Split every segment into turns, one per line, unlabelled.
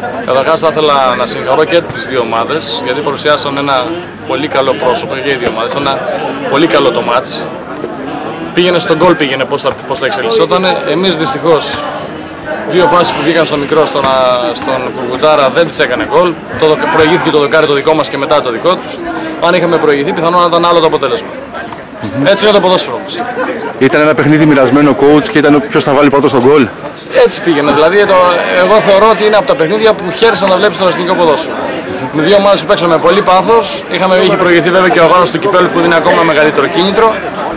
Καταρχάς θα ήθελα να συγχαρώ και τις δύο ομάδες γιατί παρουσιάσαν ένα πολύ καλό πρόσωπο και οι δύο ομάδες. Ένα πολύ καλό το μάτς. Πήγαινε στον γκολ, πήγαινε πώς θα εξελισσόταν. Εμείς δυστυχώς δύο φάσεις που βγήκαν στο μικρό στον Κουρκουτάρα δεν τις έκανε γκολ. Προηγήθηκε το δοκάρι το δικό μας και μετά το δικό τους. Αν είχαμε προηγηθεί πιθανόν να ήταν άλλο το αποτέλεσμα. Έτσι είναι το ποδόσφαιρο όμως.
Ήταν ένα παιχνίδι μοιρασμένο coach και ήταν ποιος θα βάλει πρώτο στον γκολ.
Έτσι πήγαινε. Δηλαδή εγώ θεωρώ ότι είναι από τα παιχνίδια που χαίρεσαι να βλέπεις το εθνικό ποδόσφαιρο. Με δύο ομάδες που παίξαμε με πολύ πάθος. Είχε προηγηθεί βέβαια και ο αγώνας του κυπέλλου που δίνει ακόμα μεγαλύτερο κίνητρο.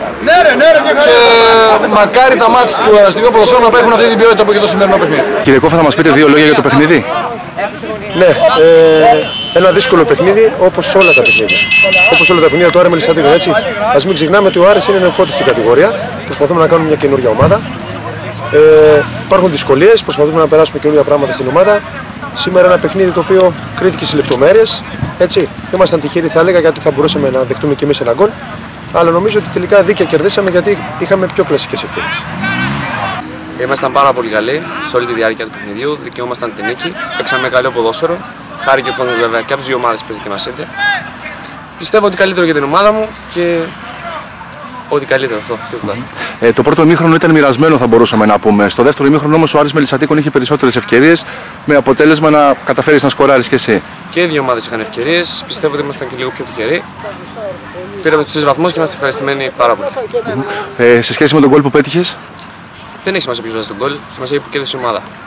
Και μακάρι τα μάτς του εθνικού ποδοσφαίρου να έχουν αυτή την ποιότητα που έχει το σημερινό παιχνίδι.
Κύριε Κόφα, θα μας πείτε δύο λόγια για το παιχνίδι.
Ναι, ένα δύσκολο παιχνίδι όπως όλα τα παιχνίδια. Όπως όλα τα παιχνίδια του Άρη με Λυσσαντίνο, έτσι. Ας μην ξεχνάμε ότι ο Άρης είναι νεοφώτης στην κατηγορία. Προσπαθούμε να κάνουμε μια καινούργια ομάδα. Υπάρχουν δυσκολίες, προσπαθούμε να περάσουμε καινούργια πράγματα στην ομάδα. Σήμερα ένα παιχνίδι το οποίο κρίθηκε σε λεπτομέρειες. Έτσι. Ήμασταν τυχεροί, θα έλεγα, γιατί θα μπορούσαμε να δεχτούμε και εμείς ένα γκολ. Αλλά νομίζω ότι τελικά δίκαια κερδίσαμε γιατί είχαμε πιο κλασικές ευκαιρίες.
Ήμασταν πάρα πολύ καλοί σε όλη τη διάρκεια του παιχνιδιού, δικαιούμασταν την νίκη, παίξαμε καλό ποδόσφαιρο. Χάρη και ο κόσμος βέβαια και από τις δύο ομάδες που ήρθε και μας ήρθε. Πιστεύω ότι καλύτερο για την ομάδα μου και ό,τι καλύτερο αυτό.
Το πρώτο ημίχρονο ήταν μοιρασμένο, θα μπορούσαμε να πούμε. Στο δεύτερο ημίχρονο όμως ο Άρης με Λυσσατίκον είχε περισσότερες ευκαιρίες, με αποτέλεσμα να καταφέρεις να σκοράρεις και εσύ.
Και οι δύο ομάδες είχαν ευκαιρίες, πιστεύω ότι ήμασταν και λίγο πιο τυχεροί. Πήραμε τους 3 βαθμούς και είμαστε ευχαριστημένοι πάρα πολύ.
Σε σχέση με τον γκολ που πέτυχες.
Δεν έχει σημασία ποιος βάζει τον γκολ, σημασία που κέρδισε η ομάδα.